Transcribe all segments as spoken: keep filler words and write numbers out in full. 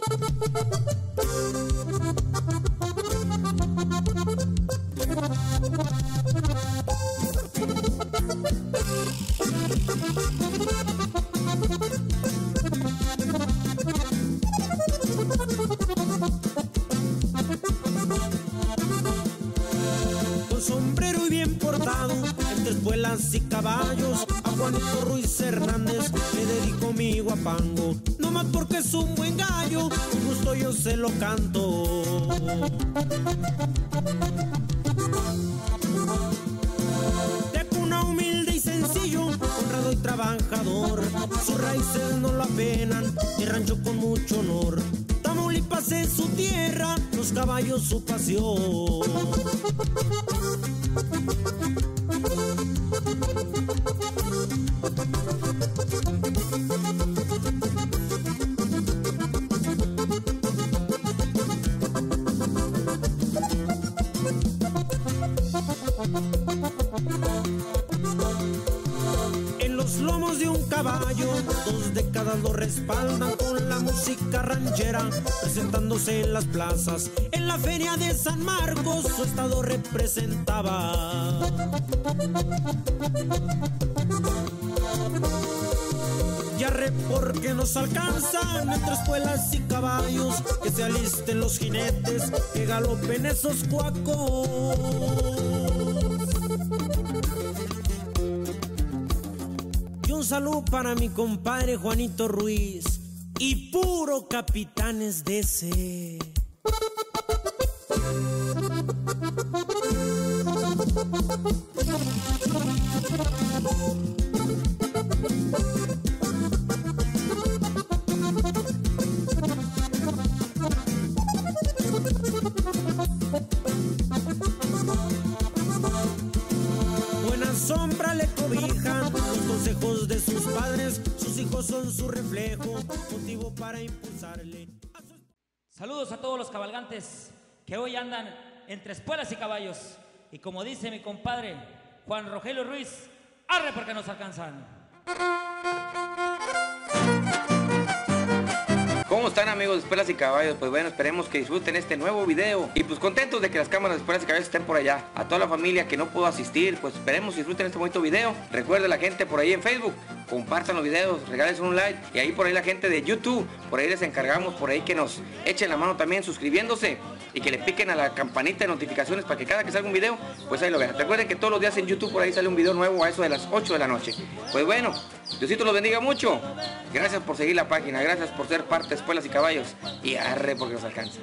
Con sombrero y bien portado, entre espuelas y caballos, a Juanito Ruiz Hernández le dedico mi guapango. No más porque es un buen gallo, con gusto yo se lo canto. De cuna humilde y sencillo, honrado y trabajador, sus raíces no lo apenan, mi rancho con mucho honor. Tamaulipas es su tierra, los caballos su pasión. En los lomos de un caballo, dos décadas lo respaldan con la música ranchera, presentándose en las plazas. En la feria de San Marcos su estado representaba. Y arre porque nos alcanzan entre espuelas y caballos, que se alisten los jinetes, que galopen esos cuacos. Y un saludo para mi compadre Juanito Ruiz y puro Capitanes D C. Buena sombra le cobijan los consejos de sus padres, sus hijos son su reflejo, motivo para impulsarle a su... Saludos a todos los cabalgantes que hoy andan entre espuelas y caballos. Y como dice mi compadre Juan Rogelio Ruiz, arre porque nos alcanzan. ¿Cómo están, amigos de Espuelas y Caballos? Pues bueno, esperemos que disfruten este nuevo video. Y pues contentos de que las cámaras de Espuelas y Caballos estén por allá. A toda la familia que no pudo asistir, pues esperemos que disfruten este bonito video. Recuerden la gente por ahí en Facebook, compartan los videos, regalen un like. Y ahí por ahí la gente de YouTube, por ahí les encargamos, por ahí que nos echen la mano también suscribiéndose. Y que le piquen a la campanita de notificaciones para que cada que salga un video, pues ahí lo vean. Recuerden que todos los días en YouTube por ahí sale un video nuevo a eso de las ocho de la noche. Pues bueno, Diosito los bendiga mucho. Gracias por seguir la página, gracias por ser parte de Espuelas y Caballos. Y arre porque nos alcanza.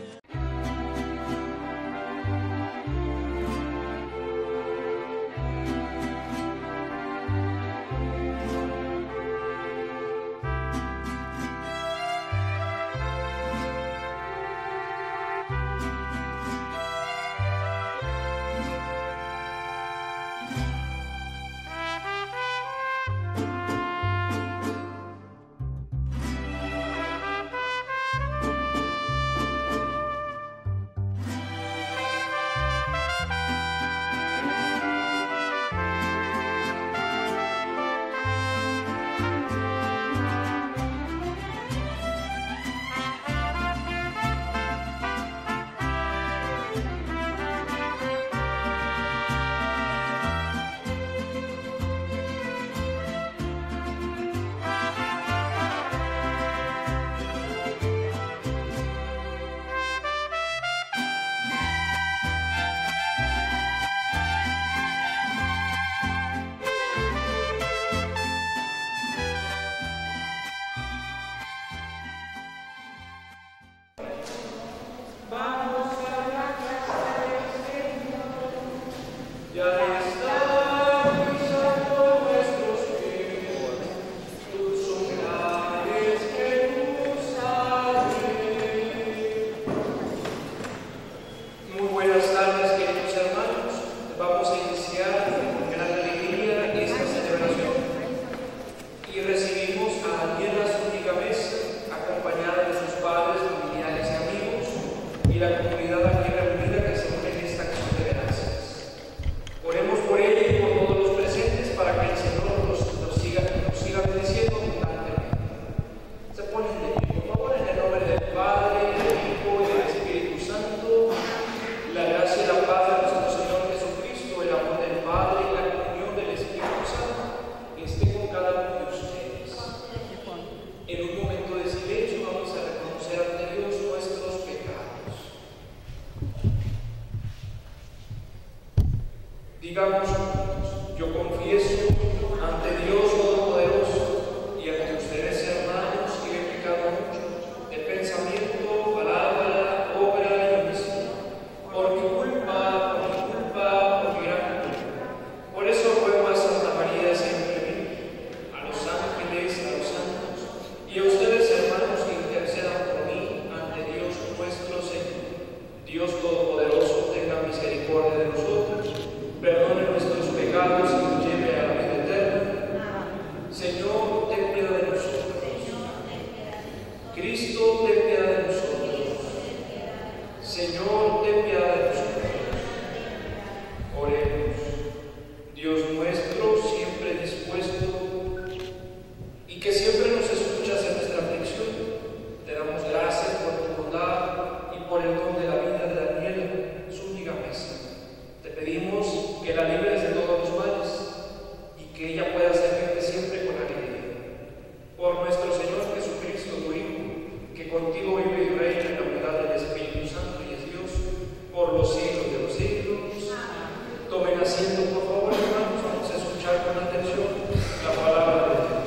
contigo vive y reina en la unidad del Espíritu Santo y es Dios por los siglos de los siglos. Tomen asiento, por favor, hermanos, vamos a escuchar con atención la palabra de Dios.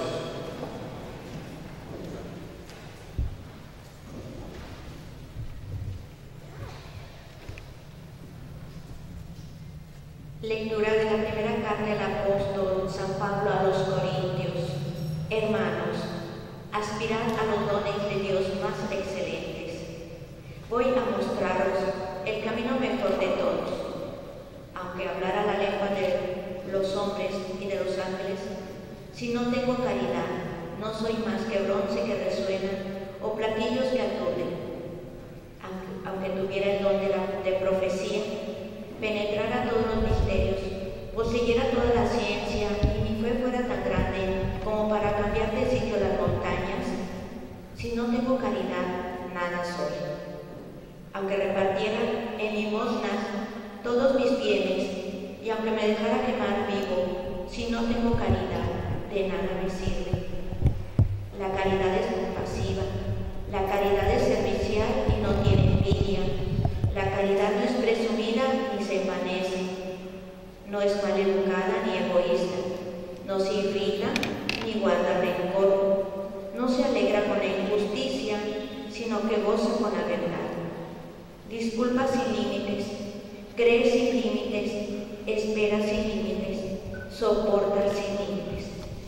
Lectura de la primera carta del apóstol San Pablo a los Corintios. Hermanos, aspirad a los dones de Dios más excelentes. Voy a mostraros el camino mejor de todos. Aunque hablara la lengua de los hombres y de los ángeles, si no tengo caridad, no soy más que bronce que resuena o platillos que aturden. Aunque, aunque tuviera el don de, la, de profecía, penetrara todos los misterios, poseyera toda la ciencia y mi fe fuera tan grande como para cambiar de sitio las montañas, si no tengo caridad, nada soy. Aunque repartiera en limosnas todos mis bienes y aunque me dejara quemar vivo, si no tengo caridad, de nada me sirve. La caridad es compasiva, la caridad es servicial y no tiene envidia. La caridad no es presumida ni se envanece, no es maleducada ni egoísta, no se irrita ni guarda rencor, no se alegra con la injusticia, sino que goza con la verdad. Disculpa sin límites, cree sin límites, espera sin límites, soporta sin límites.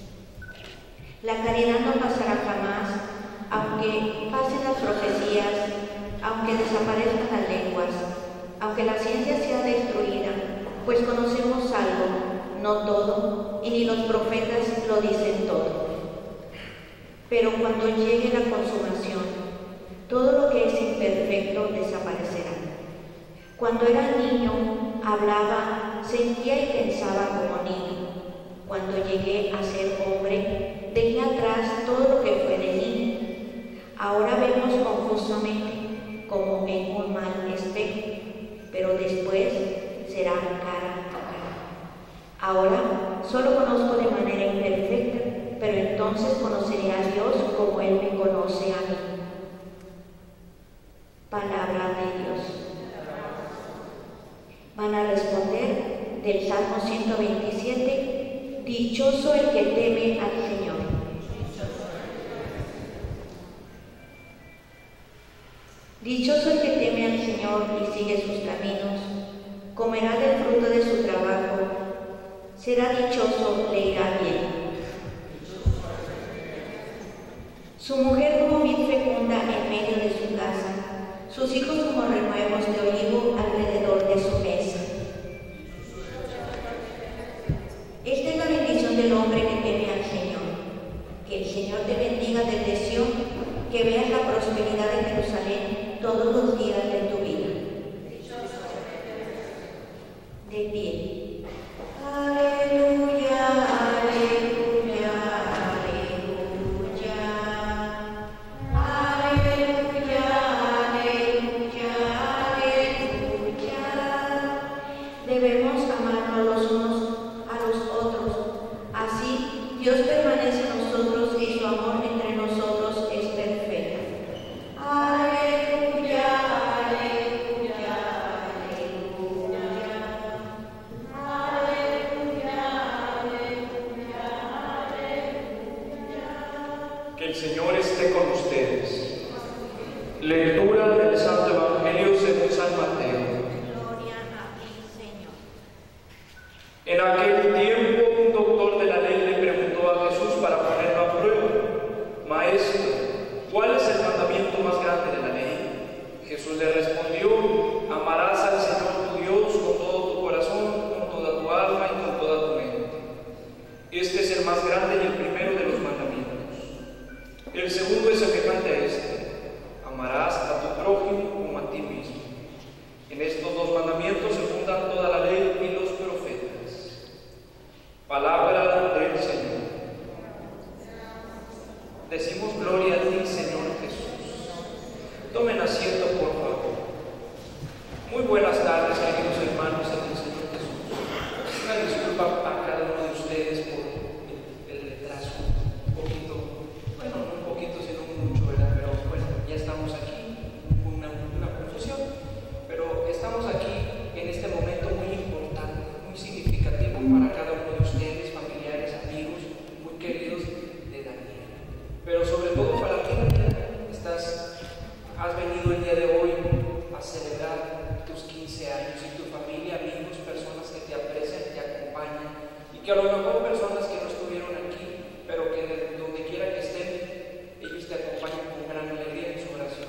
La caridad no pasará jamás, aunque pasen las profecías, aunque desaparezcan las lenguas, aunque la ciencia sea destruida, pues conocemos algo, no todo, y ni los profetas lo dicen todo. Pero cuando llegue la consumación, todo lo que es imperfecto desaparecerá. Cuando era niño, hablaba, sentía y pensaba como niño. Cuando llegué a ser hombre, dejé atrás todo lo que fue de niño. Ahora vemos confusamente, como en un mal espejo, pero después será cara a cara. Ahora solo conozco de manera imperfecta, pero entonces conoceré a Dios como Él me conoce a mí. Palabra de Dios. Van a responder del Salmo ciento veintisiete, dichoso el que teme al Señor. Dichoso el que teme al Señor y sigue sus caminos, comerá del fruto de su trabajo, será dichoso, le irá bien. Su mujer como vid fecunda en medio de su casa, sus hijos como renuevos de olivo alrededor de su mesa. Esta es la bendición del hombre que teme al Señor. Que el Señor te bendiga desde Sión, que veas la prosperidad de Jerusalén todos los días de tu vida. De pie. Aleluya, aleluya, aleluya. Aleluya, aleluya, aleluya. Debemos amarnos los unos a los otros. Así Dios permanece en nosotros y su amor entre nosotros es perfecto. Aleluya, aleluya, aleluya. Aleluya, aleluya, aleluya. Que el Señor esté con ustedes. Lectura del Santo Evangelio según San Mateo. Gloria a ti, Señor. En aquel tiempo, un doctor de la ley le preguntó a Jesús para ponerlo a prueba: Maestro, ¿cuál es el mandamiento más grande de la ley? Jesús le respondió: amarás al Señor tu Dios con todo tu corazón, con toda tu alma y con toda tu mente. Este es el más grande y el primero de los mandamientos. El segundo es semejante a este: amarás a tu prójimo has venido el día de hoy a celebrar tus quince años y tu familia, amigos, personas que te aprecian, te acompañan y que a lo mejor personas que no estuvieron aquí, pero que de donde quiera que estén, ellos te acompañan con gran alegría en su oración.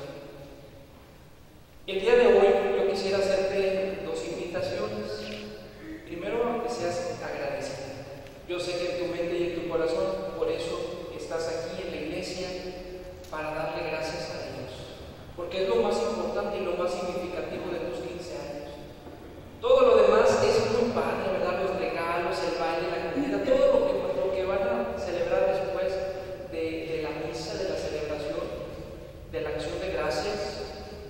El día de hoy yo quisiera hacerte dos invitaciones. Primero, a que seas agradecido. Yo sé que en tu mente y en tu corazón, por eso estás aquí en la iglesia, para darle gracias a Dios, porque es lo más importante y lo más significativo de tus quince años. Todo lo demás es muy padre, ¿verdad? Los regalos, el baile, la comida, todo lo que, lo que van a celebrar después de, de la misa, de la celebración, de la acción de gracias,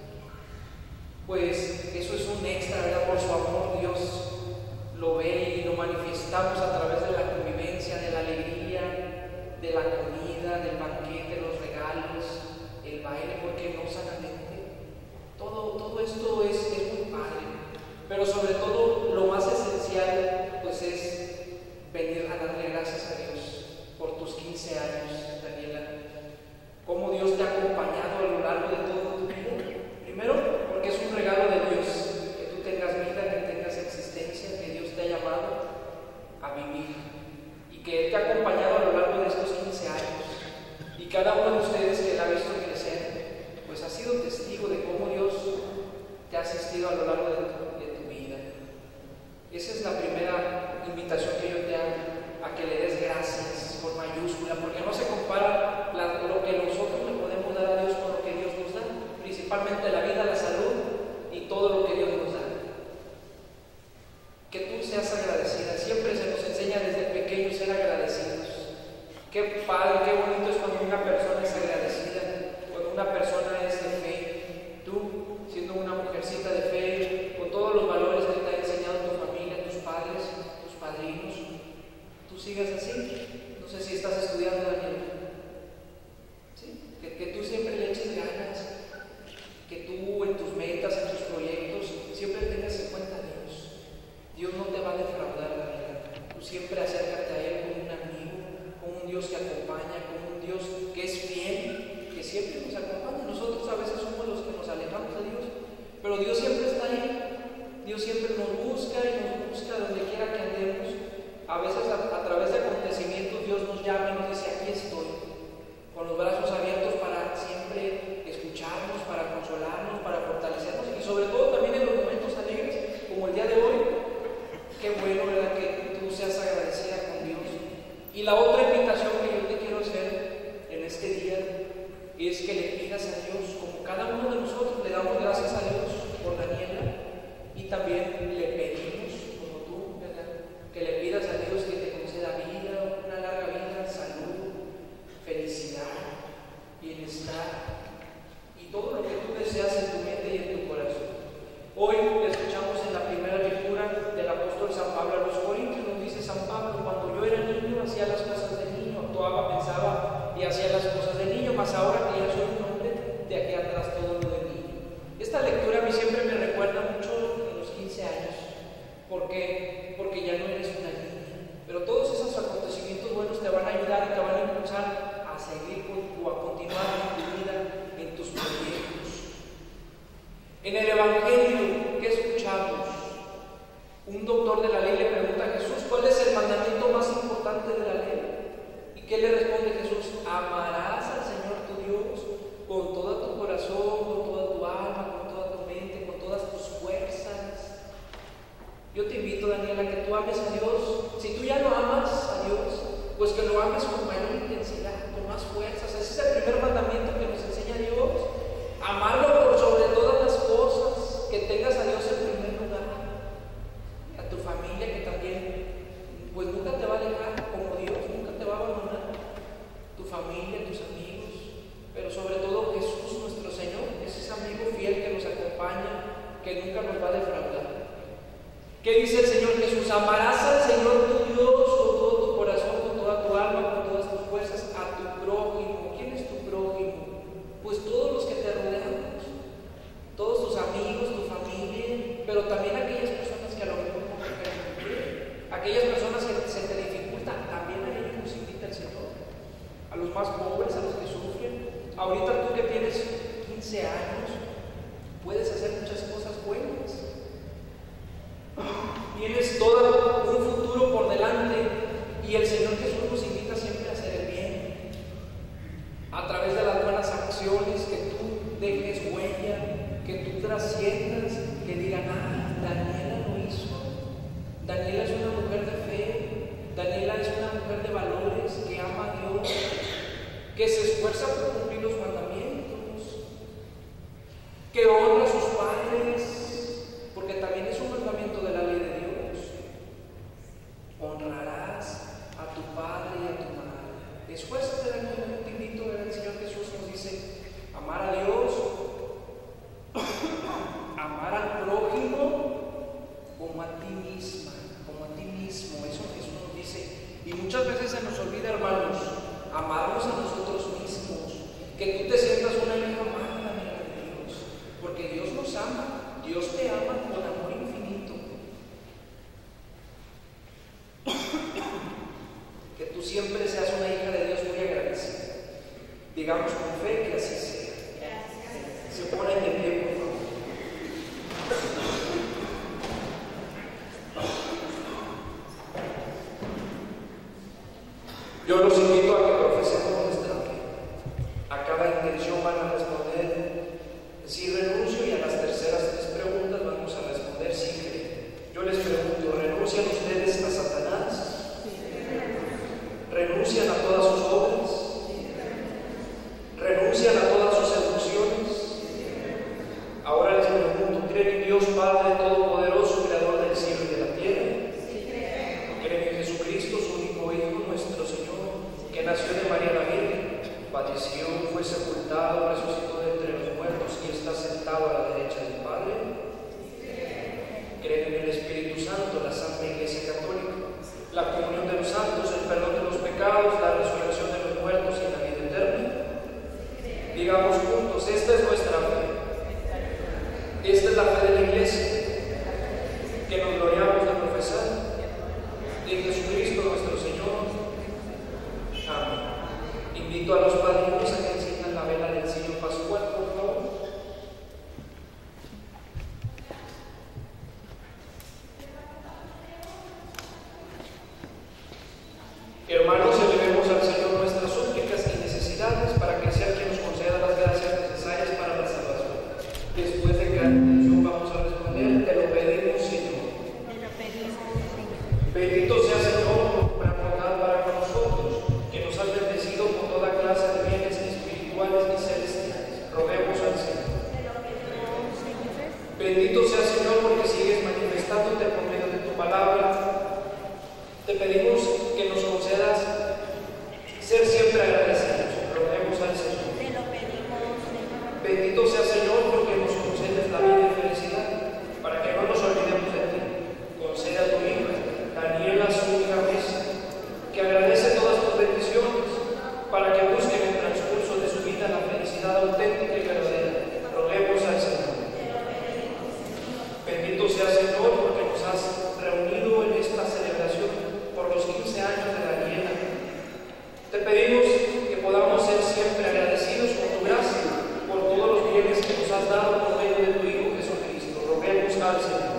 pues eso es un extra, ¿verdad? Por su amor Dios lo ve y lo manifestamos a través de la convivencia, de la alegría, de la comida, del banquete, los regalos, el baile, porque no sanamente. Todo, todo esto es, es muy padre, pero sobre todo lo más esencial pues es venir a darle gracias a Dios por tus quince años, Daniela. Cómo Dios te ha acompañado a lo largo de todo tu vida. Primero, porque es un regalo de Dios, que tú tengas vida, que tengas existencia, que Dios te ha llamado a vivir y que Él te ha acompañado a lo largo de estos quince años. Y cada uno de ustedes que la ha visto crecer, pues ha sido testigo de cómo Dios te ha asistido a lo largo de tu, de tu vida. Esa es la primera invitación que yo te hago, a que le des gracias con mayúscula, porque no se compara la, lo que nosotros le podemos dar a Dios con lo que Dios nos da, principalmente la vida, la salud y todo lo que Dios nos da. Que tú seas agradecida. Siempre se nos enseña desde pequeños ser agradecidos. Qué padre, qué bonito es cuando una persona es agradecida, cuando una persona es de fe. Tú, siendo una mujercita de fe, con todos los valores que te ha enseñado tu familia, tus padres, tus padrinos, tú sigas así. No sé si estás estudiando, Daniel. ¿Sí? Que, que tú siempre le eches ganas, que tú en tus metas, en tus proyectos, siempre tengas en cuenta a Dios. Dios no te va a defraudar, Daniela. Tú siempre acércate a Él como un amigo, como un Dios que acompaña, como un Dios que es fiel, que siempre nos acompaña. Nosotros a veces somos los que nos alejamos de Dios, pero Dios siempre está ahí. Dios siempre nos busca y nos busca donde quiera que andemos. A veces a, a través de acontecimientos Dios nos llama y nos dice: aquí estoy, con los brazos abiertos para siempre escucharnos, para consolarnos, para fortalecernos y sobre todo también en los momentos alegres, como el día de hoy. Qué bueno, ¿verdad?, que tú seas agradecida con Dios. Y la otra invitación que yo te quiero hacer en este día es que le pidas a Dios, como cada uno de nosotros le damos gracias a Dios por Daniela, y también le pedimos, como tú, ¿verdad?, que le pidas a Dios que te conceda vida, una larga vida, salud, felicidad, bienestar y todo lo que tú deseas en tu mente y en tu corazón. Hoy escuchamos en la primera lectura del apóstol San Pablo a los Corintios. Nos dice San Pablo: cuando yo era niño hacía las cosas de niño, actuaba, pensaba y hacía las cosas de niño, mas ahora que ya soy un hombre, de aquí atrás todo lo de niño. Esta lectura a mí siempre me recuerda mucho a los quince años, porque, porque ya no eres una niña, pero todos esos acontecimientos buenos te van a ayudar y te van a impulsar a seguir con, o a continuar en tu vida, en tus proyectos. En el Evangelio que escuchamos, un doctor de la ley le pregunta a Jesús: ¿cuál es el mandamiento más importante de la ley? ¿Y qué le responde Jesús? Amarás al Señor tu Dios con todo tu corazón, con toda tu alma, con toda tu mente, con todas tus fuerzas. Yo te invito, Daniela, que tú ames a Dios. Si tú ya no amas a Dios, pues que lo ames con mayor intensidad, con más fuerzas. Ese es el primer mandamiento que nos enseña Dios. Amarlo por sobre todas las cosas, que tengas a Dios en primer lugar, a tu familia, que también pues nunca te va a dejar, como Dios nunca te va a abandonar, tu familia, tus amigos, pero sobre todo Jesús nuestro Señor, es ese amigo fiel que nos acompaña, que nunca nos va a defraudar. ¿Qué dice el Señor Jesús? Amarás al Señor tu Dios con todo tu corazón, con toda tu alma, con todas tus fuerzas, a tu prójimo. ¿Quién es tu prójimo? Pues todos los que te rodean, todos tus amigos, tu familia, pero también aquellas personas que a lo mejor no te quieren, aquellas personas que se te dificultan, también a ellos nos invita el Señor, a los más pobres, a los que sufren. Ahorita tú que tienes quince años, puedes hacer muchas cosas buenas. Tienes todo un futuro por delante y el Señor Jesús nos invita siempre a hacer el bien. A través de las buenas acciones, que tú dejes huella, que tú trasciendas, que digan, ah, Daniela lo hizo. Daniela es una mujer de fe, Daniela es una mujer de valores, que ama a Dios, que se esfuerza por cumplir los mandamientos, que honra a sus padres, porque también es un mandamiento de la ley de Dios. Honrarás a tu padre y a tu madre. Esfuérzate, Daniela, te invito a ver, el Señor Jesús nos dice, amar a Dios, amar al prójimo como a ti misma, como a ti mismo. Eso Jesús nos dice. Y muchas veces se nos olvida, hermanos, amarnos a nosotros mismos. Que tú te sientas una hija amada de Dios, porque Dios nos ama. Dios te ama con amor infinito. Que tú siempre seas una hija de Dios muy agradecida. Digamos con fe que así sea. Se ponen de pie, por favor. Yo los invito a que profesemos nuestra fe. A cada intención van a responder sí renuncio, y a las terceras tres preguntas vamos a responder sí creo. Yo les pregunto, ¿renuncian ustedes a Satanás? ¿Renuncian a todas sus obras? ¿Renuncian a todas sus seducciones? Ahora les pregunto, ¿creen en Dios Padre Todopoderoso, Creador del cielo y de la tierra? ¿Creen en Jesucristo, su único Hijo, nuestro Señor, que nació de María la Virgen, padeció, fue sepultado, resucitó de entre los muertos y está sentado a la derecha del Padre? ¿Creen en el Espíritu Santo, la Santa Iglesia Católica, la comunión de los santos, el perdón de los pecados, la resurrección de los muertos y la vida eterna? Digamos juntos, esta es nuestra fe. Esta es la fe de la Iglesia, que nos gloriamos de profesar, en Jesucristo nuestro Señor. Amén. Invito a los padrinos a que enciendan la vela del signo pascual, por favor. Hermanos, elevemos al Señor nuestras súplicas y necesidades para que sea quien nos conceda las gracias necesarias para la salvación. Después de cada intención vamos a responder, te lo pedimos, Señor. Bendito sea, Señor, por bondad para con nosotros, que nos has bendecido con toda clase de bienes espirituales y celestiales. Roguemos al Señor. Bendito sea, Señor, porque sigues manifestándote por medio de tu palabra. Te pedimos que nos concedas ser siempre agradecidos. Roguemos al Señor. Te lo pedimos, Señor. Bendito sea, Señor, porque nos concedes la vida y felicidad, para que no nos olvidemos de ti. Concede a tu hija Daniela, su hija Mesa, que agradece todas tus bendiciones, para que busque en el transcurso de su vida la felicidad auténtica y verdadera. Roguemos al Señor. Bendito sea, Señor, porque nos has reunido en esta celebración por los quince años de Daniela. Te pedimos que podamos ser siempre agradecidos con tu gracia, por todos los bienes que nos has dado por medio de tu Hijo Jesucristo. Roguemos al Señor.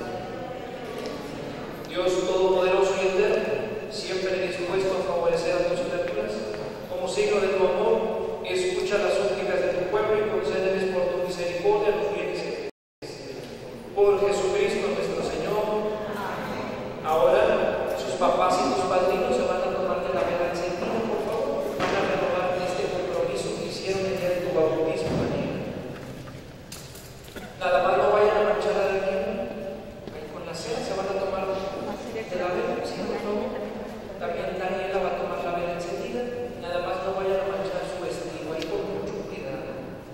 Dios Todopoderoso y eterno, siempre dispuesto a favorecer a tus criaturas, como signo de tu amor, escucha las súplicas de tu pueblo y concédeles por tu misericordia los bienes que por Jesucristo nuestro Señor. Ahora, sus papás y tus padrinos se van a tomar de la vela encendida, por favor. Van a renovar este compromiso que hicieron el día de tu bautismo, Daniela. Nada más no vayan a marchar a Daniela. Ahí con la cena se van a tomar de la vela, ¿sí, por favor? También Daniela va a tomar la vela encendida. Nada más no vayan a manchar su vestido. Ahí con mucho cuidado.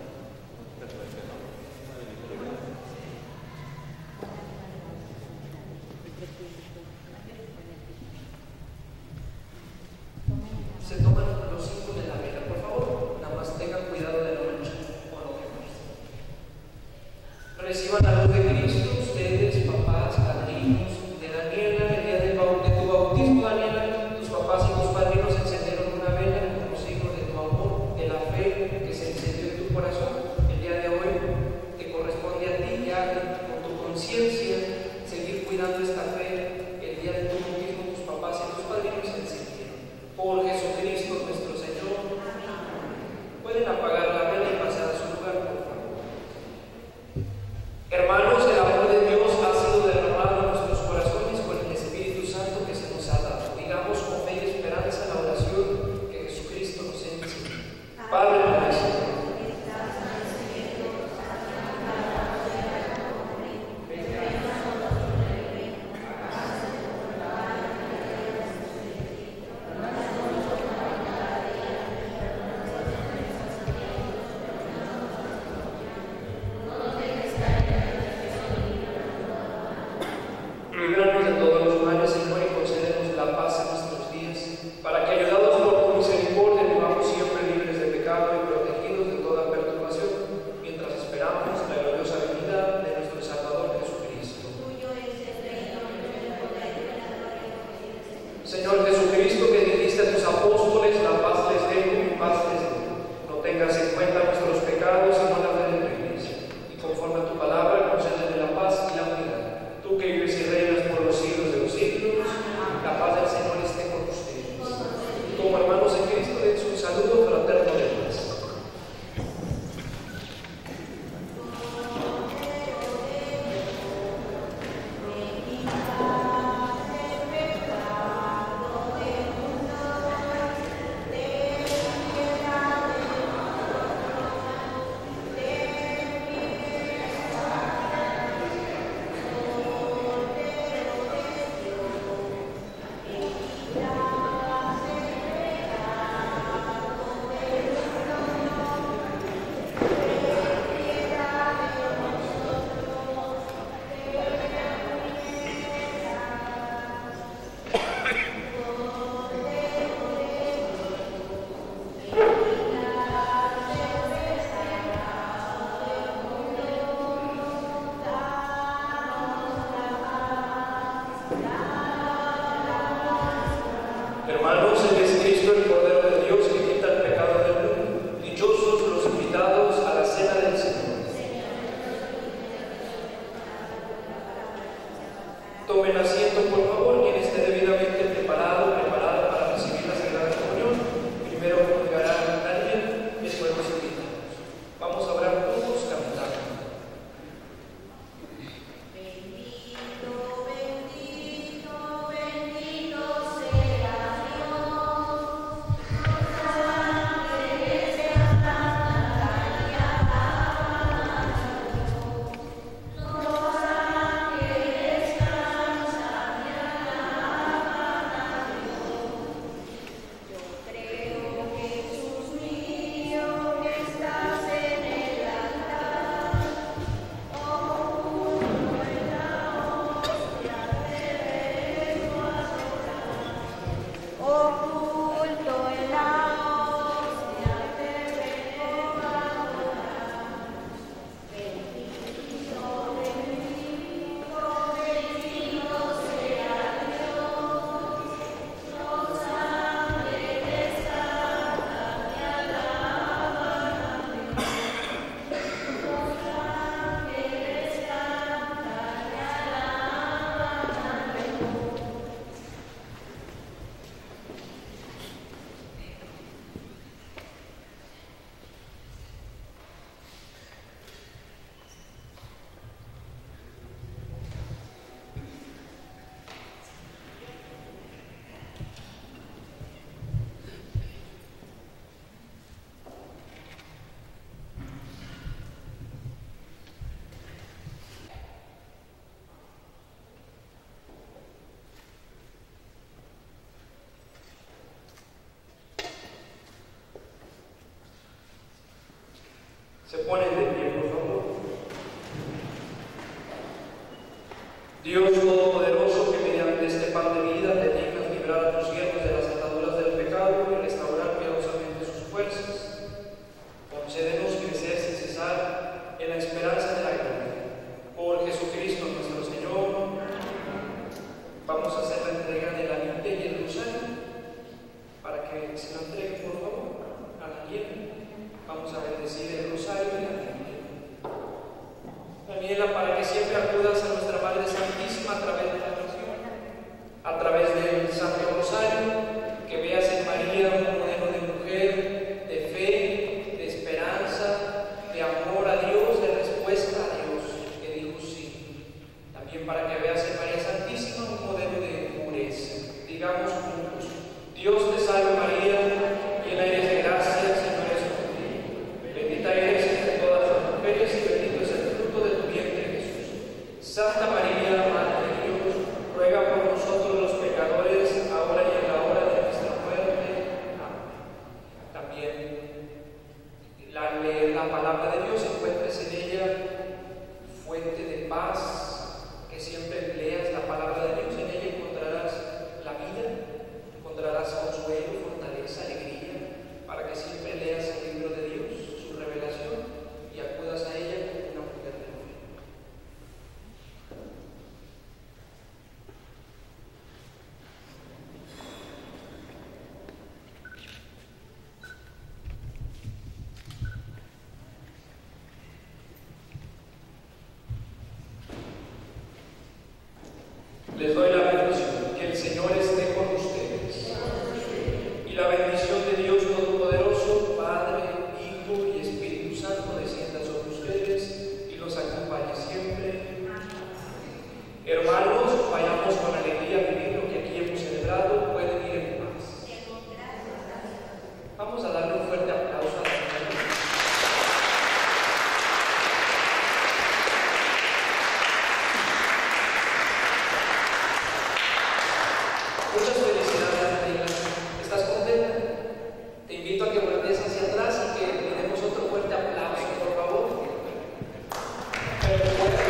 Se toman los cinco de la vela, por favor. Nada más tengan cuidado de no manchar o no quemarse. Reciban la luz de Cristo, ustedes, papás, padrinos de Daniela, el día del bau- de tu bautismo, Daniela. Tus papás y tus padrinos encendieron una vela como signo de tu amor, de la fe que se encendió en tu corazón. El día de hoy te corresponde a ti Hermanos, el amor de Dios ha sido derramado en nuestros corazones con el Espíritu Santo que se nos ha dado. Digamos con fe y esperanza la oración que Jesucristo nos enseña. Padre nuestro, líbranos de todos los males, Señor, y concédenos la paz en nuestros días, para que, ayudados por tu misericordia, vivamos siempre libres de pecado y protegidos de toda perturbación, mientras esperamos la gloriosa venida de nuestro Salvador Jesucristo. Señor Jesucristo, que dijiste a tus apóstoles, la paz les dejo, mi paz les doy. No tengas en cuenta nuestros pecados, sino la fe de tu Iglesia, y conforme a tu palabra, concédele la paz y la unidad. Tú que vives y reinas por los siglos de los siglos, la paz del Señor esté con ustedes. Y como hermanos en Cristo, dense un saludo fraterno de paz. Hermanos, Él es Cristo, el Cordero de Dios, que quita el pecado del mundo. Dichosos los invitados a la cena del Señor. Tomen asiento, por favor, quien esté debidamente preparado, preparada para recibir la Sagrada Comunión. Primero comulgará Daniel, después los invitados. Vamos a orar todos cantando. Se ponen de pie, por favor. Dios Todopoderoso, que mediante este pan de vida te dignas librar a tus siervos de las ataduras del pecado y restaurar piadosamente sus fuerzas, concédenos crecer sin cesar en la esperanza de la gloria. Por Jesucristo nuestro Señor. Vamos a hacer la entrega de la limpia y el rosario, para que se la entreguen, por favor, a la llena. Vamos a bendecir el rosario y la limpia. Daniela, para que siempre acudas a nuestra Madre Santísima a través de la oración, a través del Santo Rosario, que veas en María un modelo de mujer, de fe, de esperanza, de amor a Dios, de respuesta a Dios, que dijo Santa María, Madre de Dios, ruega por nosotros los pecadores, ahora y en la hora de nuestra muerte. Amén. También la, la palabra de Dios, encuentres en ella fuente de paz, que siempre leas la palabra de Dios, en ella encontrarás la vida, encontrarás consuelo, fortaleza, alegría, para que siempre leas el libro de Dios, su revelación, y acudas a ella como una mujer de fe. Les doy la bendición, que el Señor esté con ustedes. Y la bendición de Dios Todopoderoso, Padre, Hijo y Espíritu Santo, descienda sobre ustedes y los acompañe siempre. Hermanos, vayamos con alegría a vivir lo que aquí hemos celebrado. Pueden ir en paz. Vamos a darle un fuerte aplauso a la Señora. Muchas felicidades, Daniela. ¿Estás contenta? Te invito a que voltees hacia atrás y que le demos otro fuerte aplauso, por favor. Pero fuerte.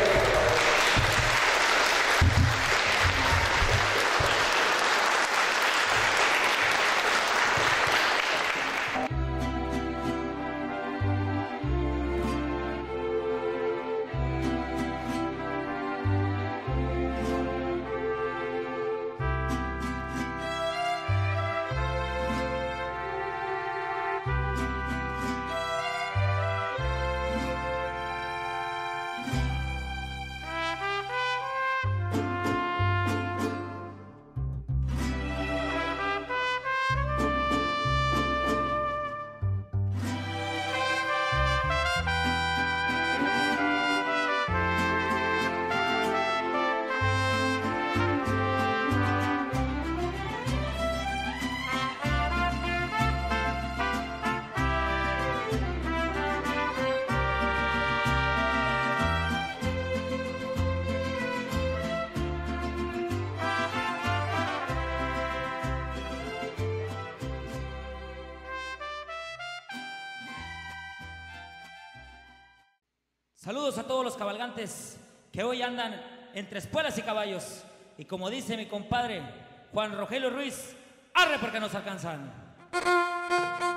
Saludos a todos los cabalgantes que hoy andan entre espuelas y caballos. Y como dice mi compadre Juan Rogelio Ruiz, arre porque nos alcanzan.